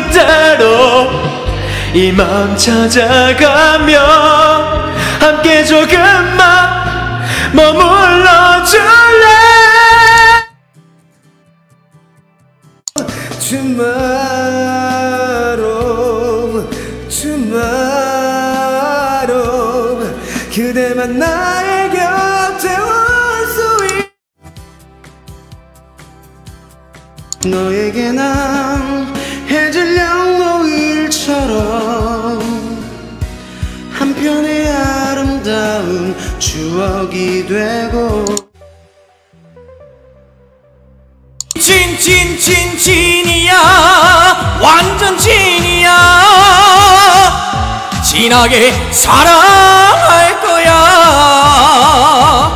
그대로 이 맘 찾아가며 함께 조금만 머물러 줄래. Tomorrow, tomorrow 그대만 나의 곁에 올 수 있. 너에게 난 해질녘 노을처럼 한편의 아름다운 추억이 되고 진이야 완전 진이야 진하게 사랑할 거야.